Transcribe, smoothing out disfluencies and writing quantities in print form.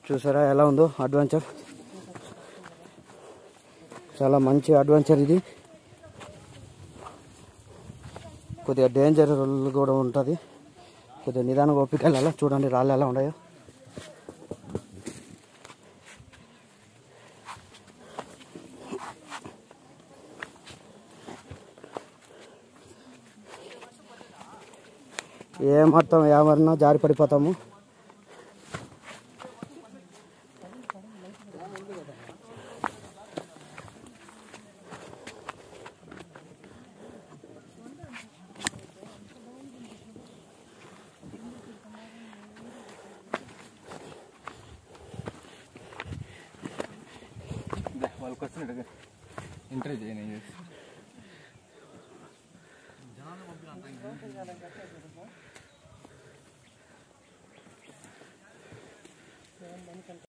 చూసారా ఎలా ఉందో అడ్వెంచర్. చాలా మంచి అడ్వెంచర్ ఇది. కొద్దిగా డేంజర్ కూడా ఉంటుంది. కొద్దిగా నిదానంగా ఓపిక వెళ్ళాలా. చూడండి రాళ్ళు ఎలా ఉన్నాయో. ఏమన్నా జారి పడిపోతాము. వాళ్ళకి వస్తున్నట్టు ఇంటర్వ్యూ చేయను.